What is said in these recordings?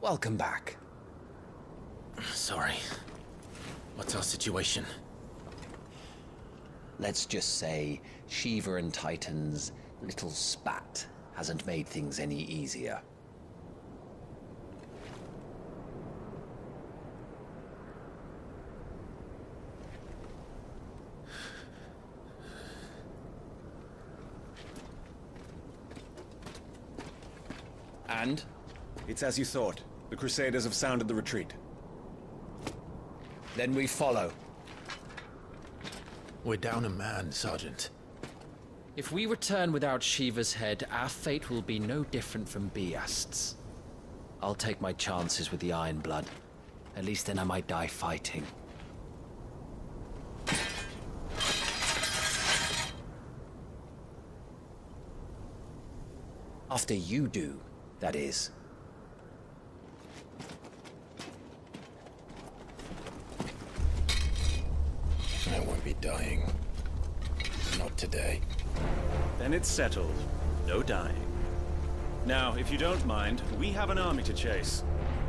Welcome back. Sorry. What's our situation? Let's just say Shiva and Titan's little spat hasn't made things any easier. And? It's as you thought. The Crusaders have sounded the retreat. Then we follow. We're down a man, Sergeant. If we return without Shiva's head, our fate will be no different from Biast's. I'll take my chances with the Iron Blood. At least then I might die fighting. After you do, that is. I won't be dying. Not today. Then it's settled. No dying. Now, if you don't mind, we have an army to chase.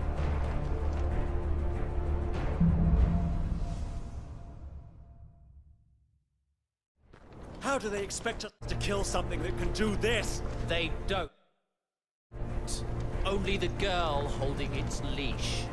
How do they expect us to kill something that can do this? They don't. Only the girl holding its leash.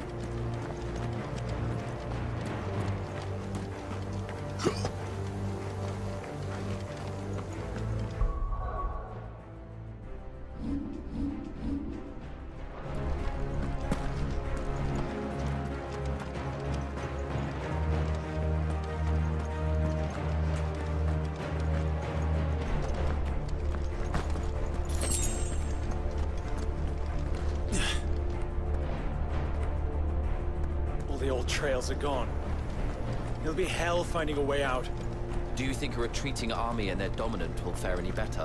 The old trails are gone. It'll be hell finding a way out. Do you think a retreating army and their dominant will fare any better?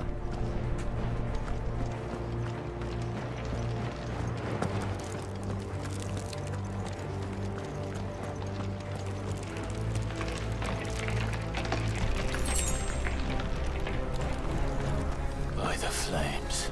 By the flames.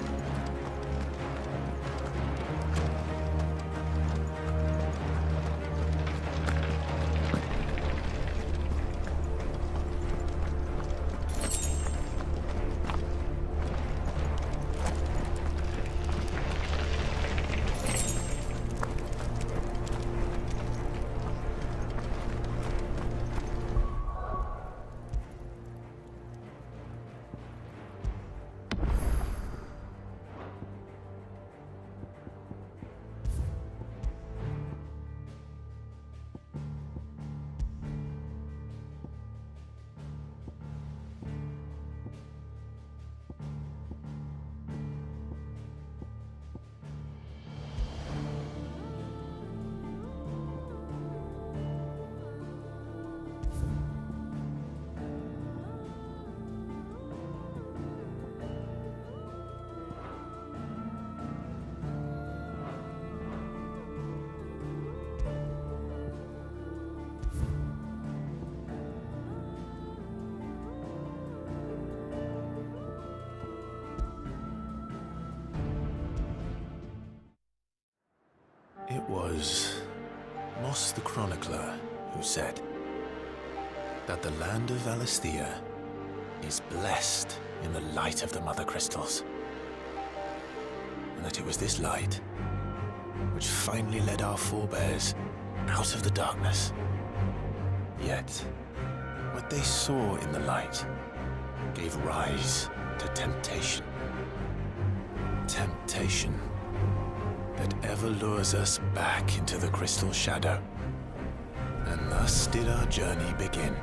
It was Moss the Chronicler who said that the land of Valisthea is blessed in the light of the Mother Crystals, and that it was this light which finally led our forebears out of the darkness. Yet, what they saw in the light gave rise to temptation. Temptation that ever lures us back into the crystal shadow. And thus did our journey begin.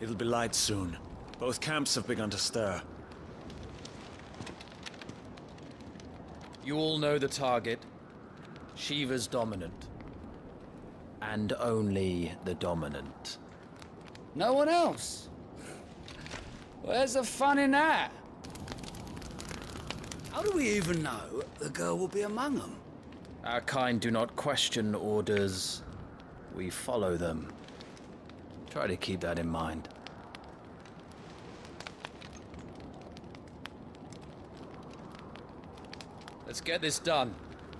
It'll be light soon. Both camps have begun to stir. You all know the target. Shiva's dominant. And only the dominant. No one else? Where's the fun in that? How do we even know the girl will be among them? Our kind do not question orders. We follow them. Try to keep that in mind. Let's get this done.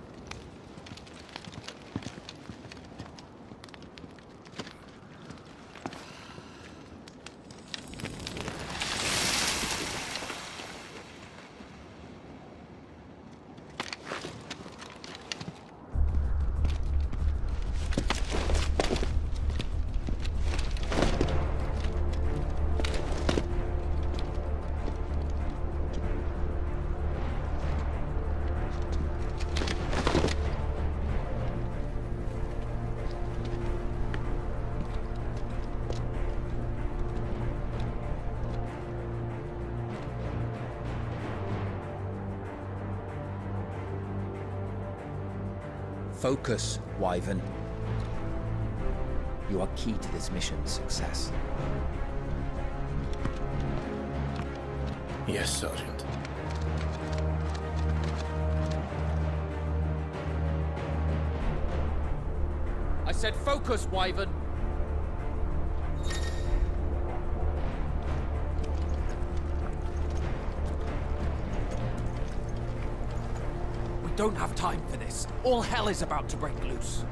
Focus, Wyvern. You are key to this mission's success. Yes, Sergeant. I said focus, Wyvern! We don't have time for this. All hell is about to break loose.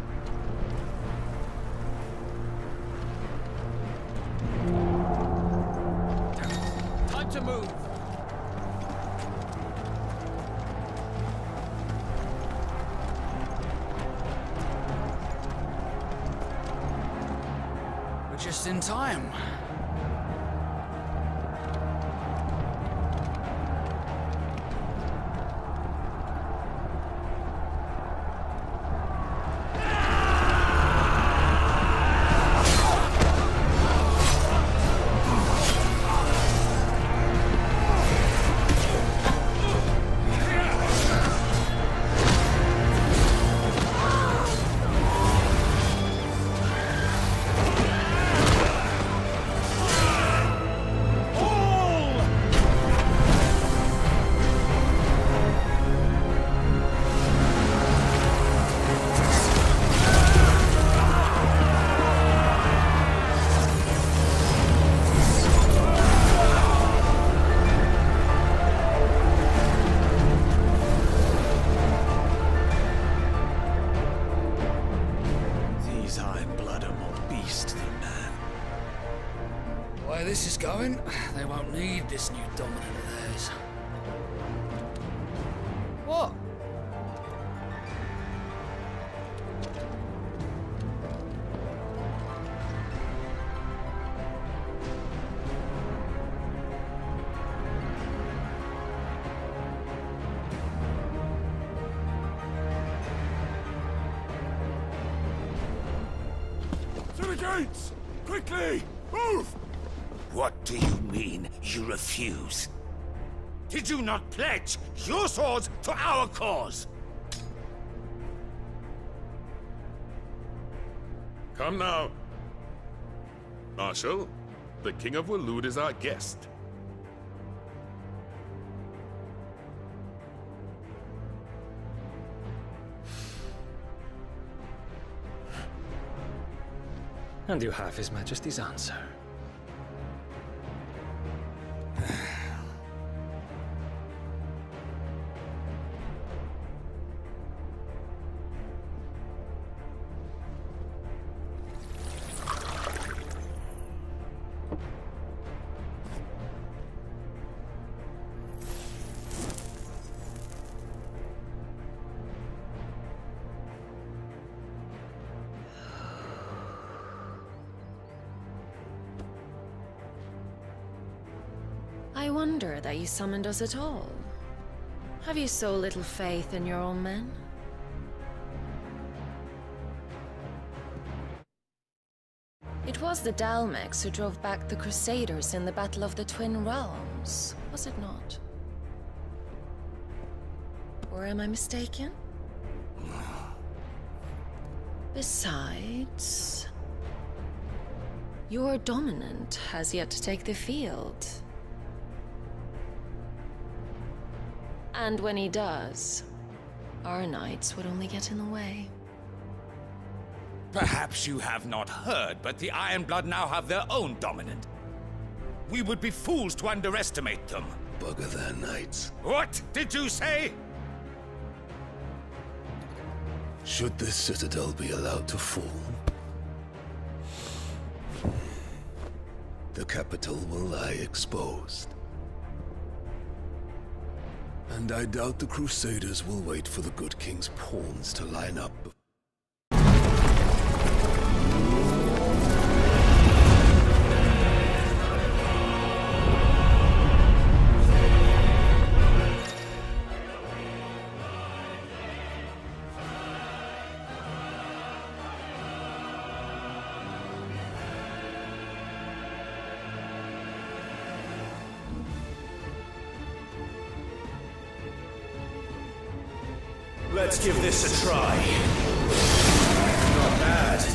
Time to move! We're just in time. Where this is going, they won't need this new dominant of theirs. What? To the gates! Quickly! Move! What do you mean, you refuse? Did you not pledge your swords to our cause? Come now. Marshal, the King of Waloed is our guest. And you have His Majesty's answer. I wonder that you summoned us at all. Have you so little faith in your own men? It was the Dalmex who drove back the Crusaders in the Battle of the Twin Realms, was it not? Or am I mistaken? Besides, your dominant has yet to take the field. And when he does, our knights would only get in the way. Perhaps you have not heard, but the Ironblood now have their own dominant. We would be fools to underestimate them. Bugger their knights. What did you say? Should this citadel be allowed to fall, the capital will lie exposed. And I doubt the Crusaders will wait for the good king's pawns to line up. Let's give this a try. Not bad.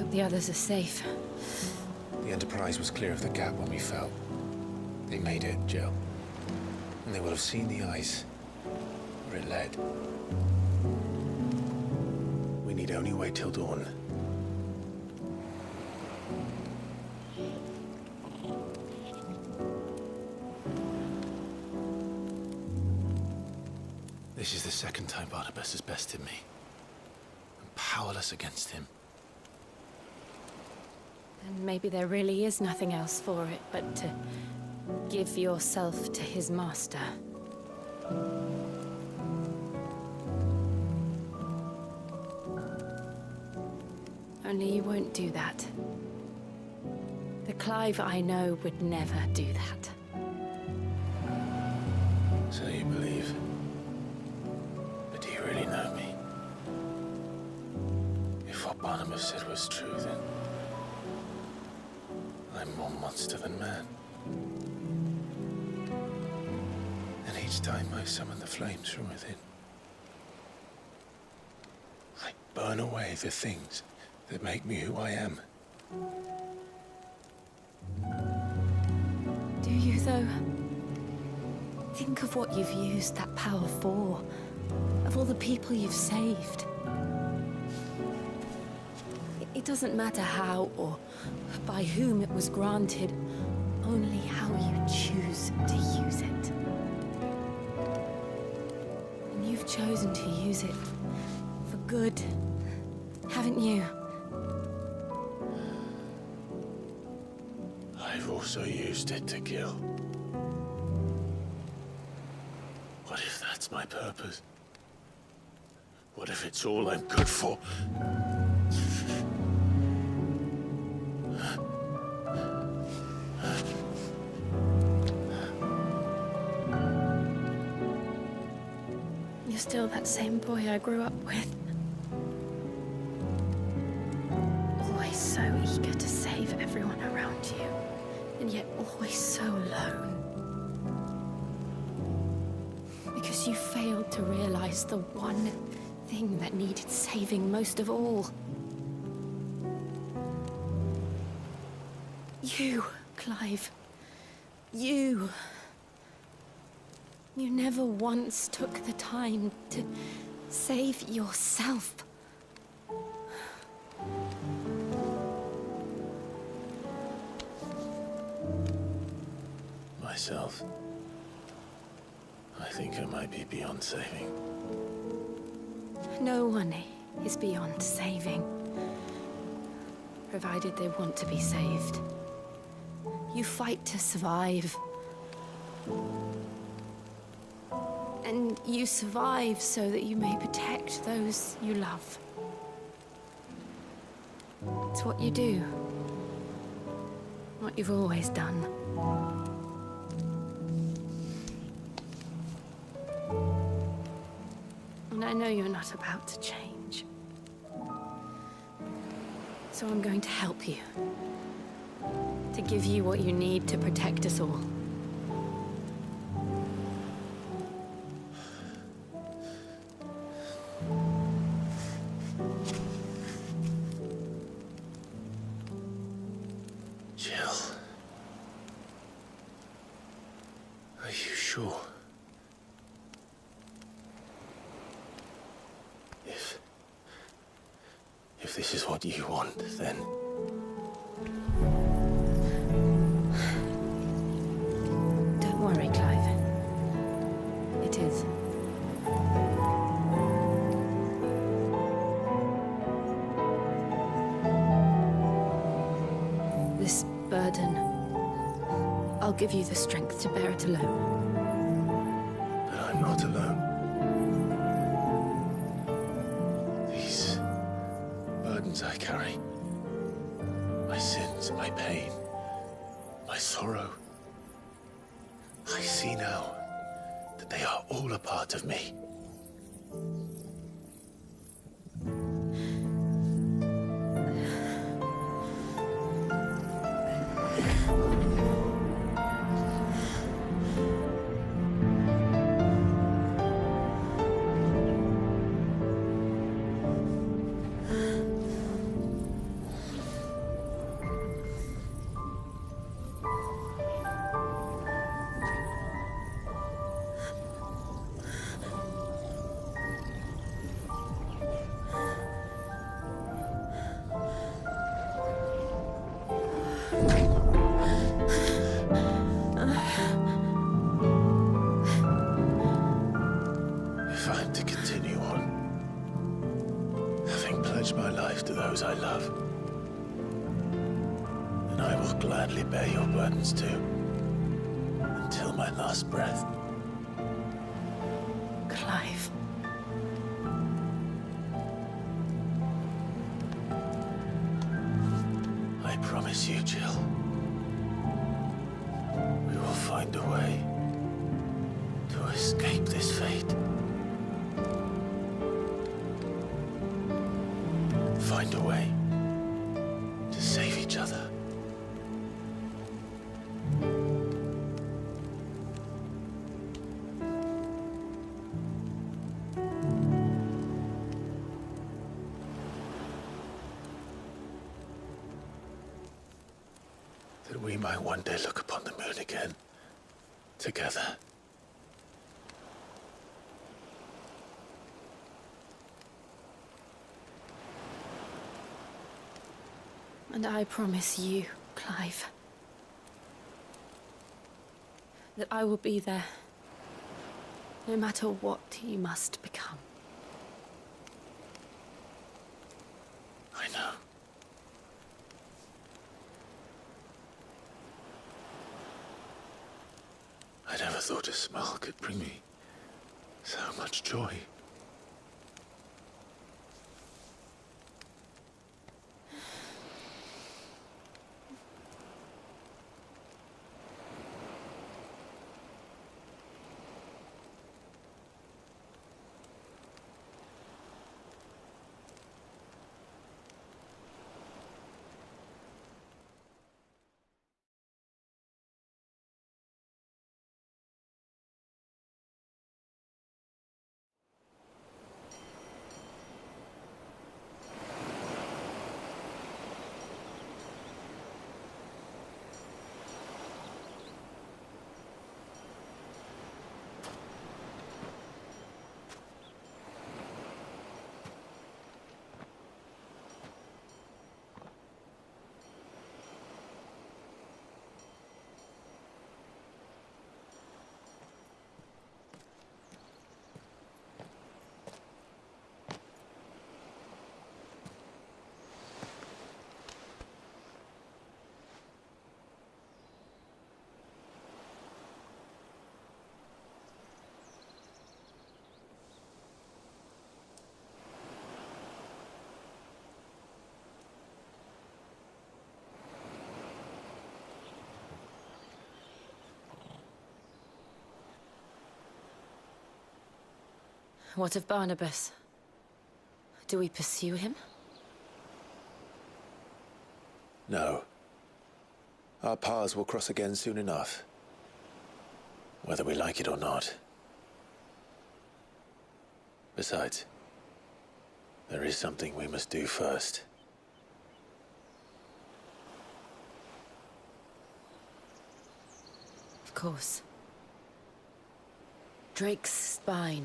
The others are safe. The Enterprise was clear of the gap when we fell. They made it, Jill. And they will have seen the ice where it led. We need only wait till dawn. This is the second time Barnabas has bested me. I'm powerless against him. And maybe there really is nothing else for it but to give yourself to his master. Only you won't do that. The Clive I know would never do that. So you believe? But do you really know me? If what Barnabas said was true, then I'm more monster than man. And each time I summon the flames from within, I burn away the things that make me who I am. Do you, though? Think of what you've used that power for. Of all the people you've saved. It doesn't matter how or by whom it was granted, only how you choose to use it. And you've chosen to use it for good, haven't you? I've also used it to kill. What if that's my purpose? What if it's all I'm good for? You're still that same boy I grew up with. Always so eager to save everyone around you, and yet always so alone. Because you failed to realize the one thing that needed saving most of all. You, Clive. You. You never once took the time to save yourself. Myself? I think I might be beyond saving. No one is beyond saving, provided they want to be saved. You fight to survive. And you survive so that you may protect those you love. It's what you do. What you've always done. And I know you're not about to change. So I'm going to help you. To give you what you need to protect us all. Jill. Are you sure? If this is what you want, then... Don't worry, Clive. It is. This burden, I'll give you the strength to bear it alone. But I'm not alone. These burdens I carry, my sins, my pain, my sorrow, I see now that they are all a part of me. those I love. And I will gladly bear your burdens too, until my last breath. Clive. I promise you, Jill. We will find a way to escape this fate. Find a way to save each other. That we might one day look upon the moon again, together. And I promise you, Clive, that I will be there, no matter what you must become. I know. I never thought a smile could bring me so much joy. What of Barnabas? Do we pursue him? No. Our paths will cross again soon enough. Whether we like it or not. Besides, there is something we must do first. Of course. Drake's spine.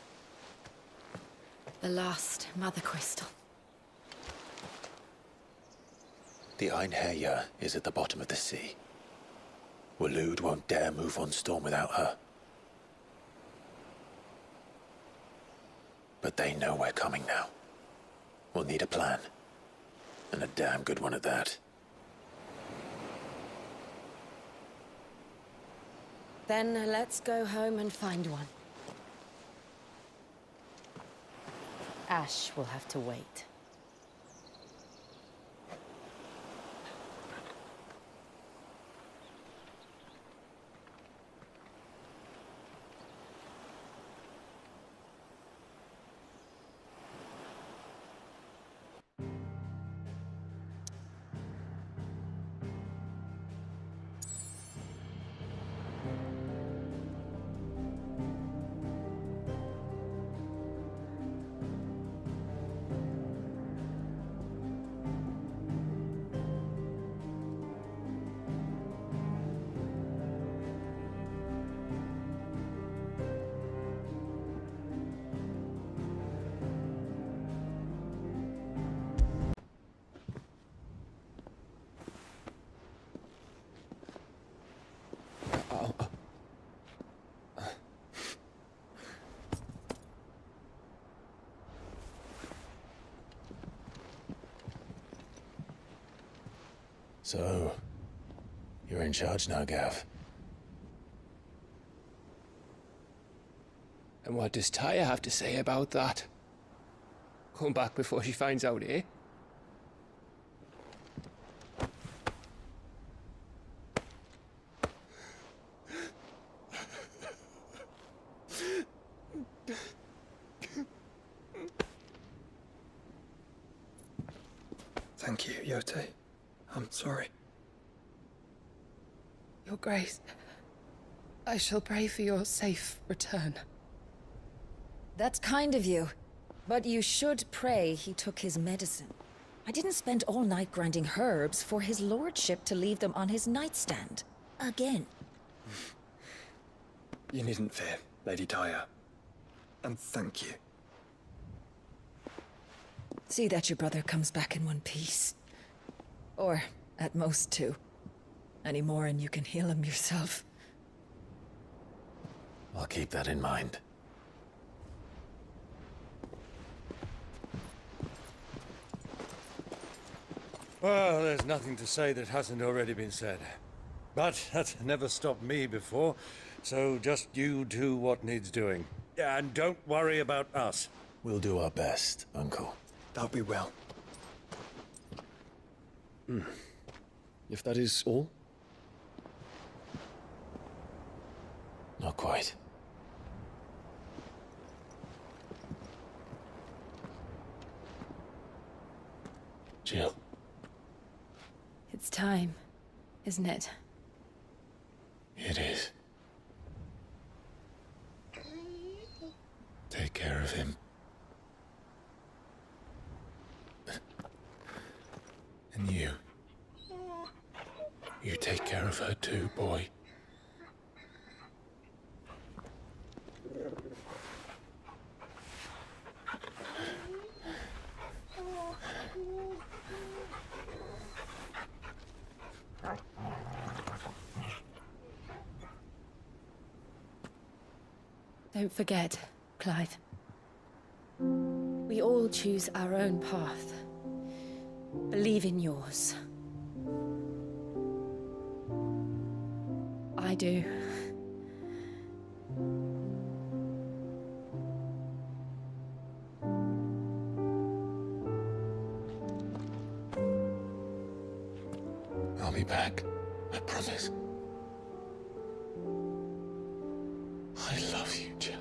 The last Mother Crystal. The Einherjar is at the bottom of the sea. Waloed won't dare move on Storm without her. But they know we're coming now. We'll need a plan. And a damn good one at that. Then let's go home and find one. Ash will have to wait. So, you're in charge now, Gav. And what does Tyr have to say about that? Come back before she finds out, eh? Thank you, Yote. I'm sorry. Your Grace, I shall pray for your safe return. That's kind of you. But you should pray he took his medicine. I didn't spend all night grinding herbs for his lordship to leave them on his nightstand. Again. You needn't fear, Lady Tyr. And thank you. See that your brother comes back in one piece. Or, at most, two. Any more and you can heal him yourself. I'll keep that in mind. Well, there's nothing to say that hasn't already been said. But that's never stopped me before, so just you do what needs doing. And don't worry about us. We'll do our best, Uncle. That'll be well. If that is all? Not quite. Jill. It's time, isn't it? It is. Take care of him. And you. You take care of her too, boy. Don't forget, Clive. We all choose our own path. Believe in yours. I do. I'll be back. I promise. I love you, Jill.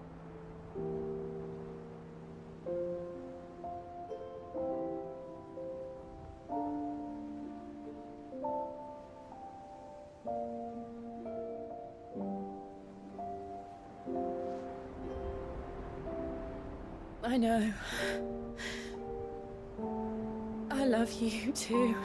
I know. I love you too.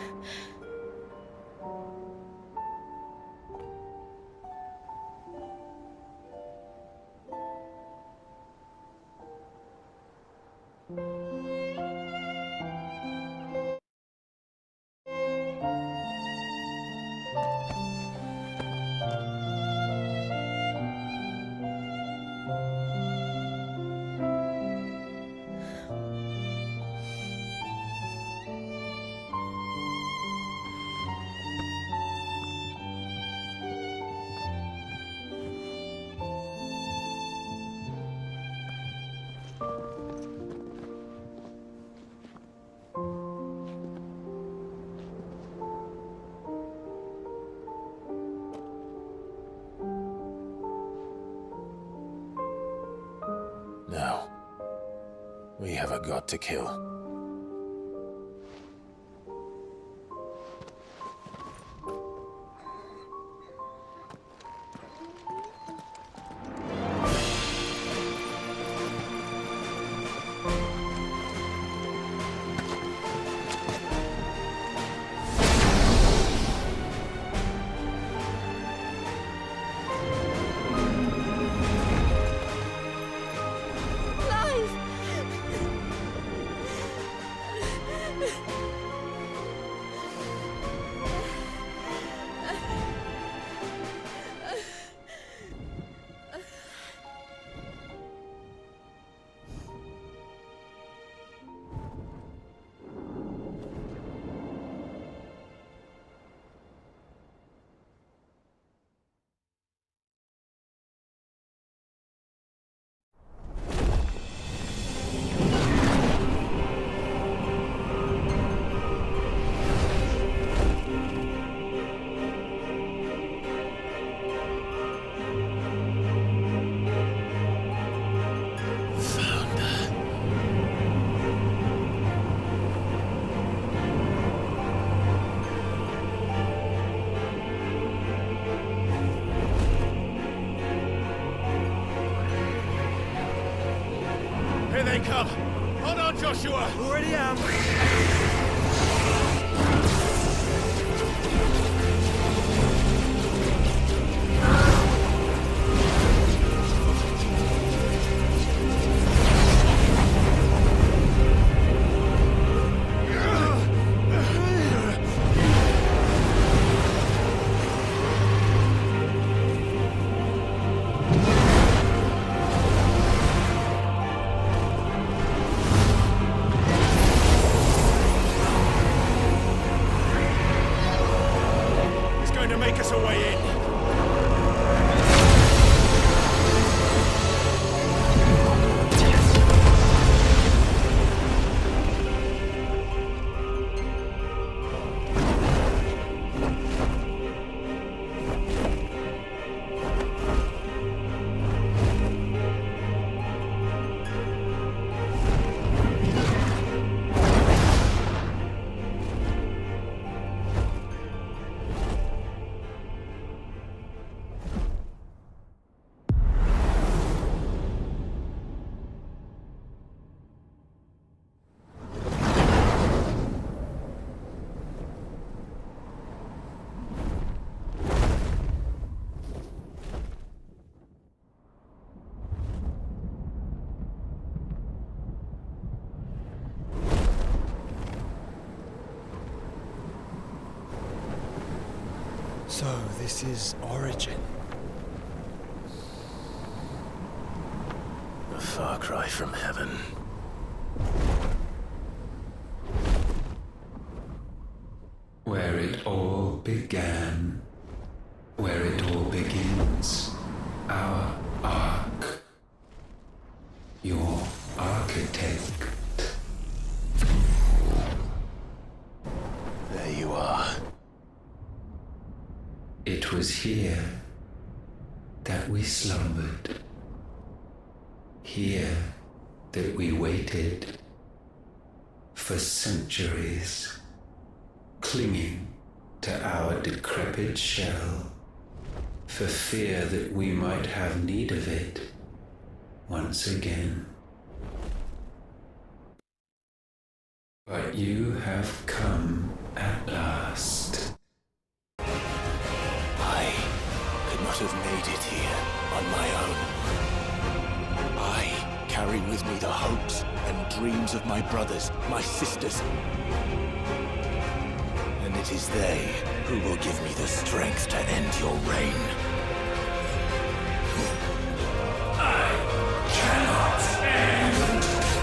Now, we have a god to kill. they come! Hold on, Joshua! Already am! So, this is Origin. A far cry from heaven. Where it all began. Where it all begins. Our ark. Your architect. There you are. It was here that we slumbered. Here that we waited for centuries, clinging to our decrepit shell, for fear that we might have need of it once again. But you have come at last. I could not have made it here on my own. I carry with me the hopes and dreams of my brothers, my sisters. And it is they who will give me the strength to end your reign. I cannot end!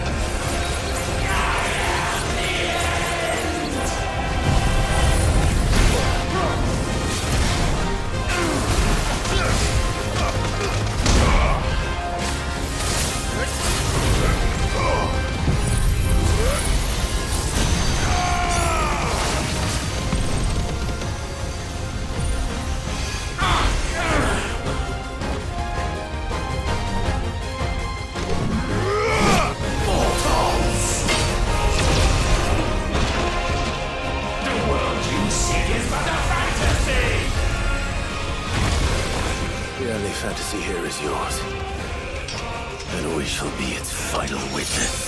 Fantasy here is yours, and we shall be its final witness.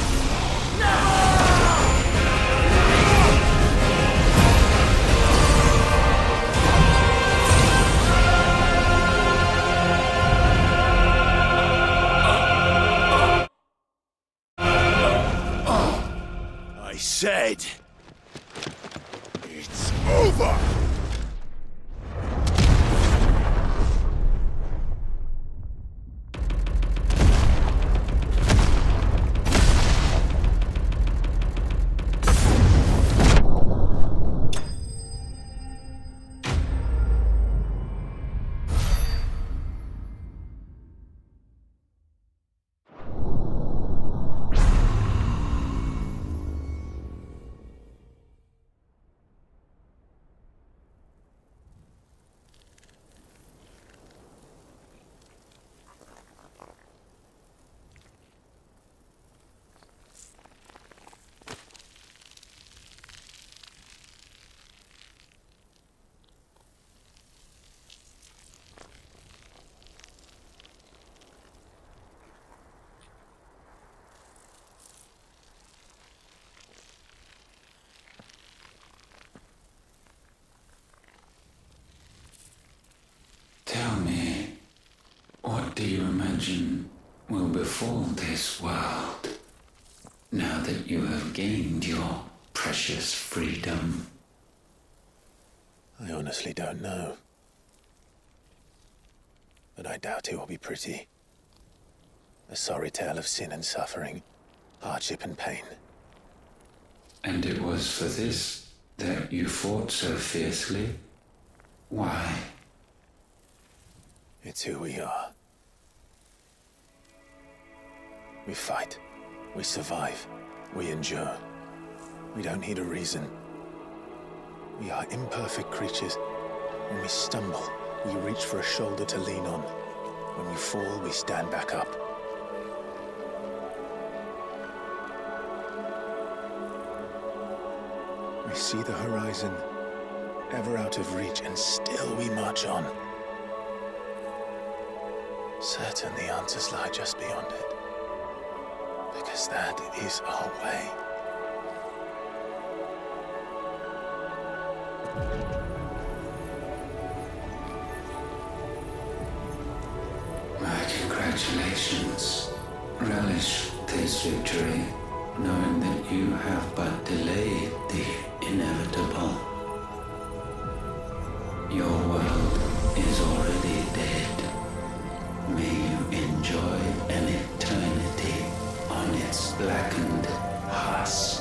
I said, it's over! misfortune will befall this world now that you have gained your precious freedom? I honestly don't know. But I doubt it will be pretty. A sorry tale of sin and suffering, hardship and pain. And it was for this that you fought so fiercely? Why? It's who we are. We fight. We survive. We endure. We don't need a reason. We are imperfect creatures. When we stumble, we reach for a shoulder to lean on. When we fall, we stand back up. We see the horizon, ever out of reach, and still we march on. Certain the answers lie just beyond it. Because that is our way. My congratulations. Relish this victory, knowing that you have but delayed the inevitable. Your world is already dead. May you enjoy an eternity on its blackened husk.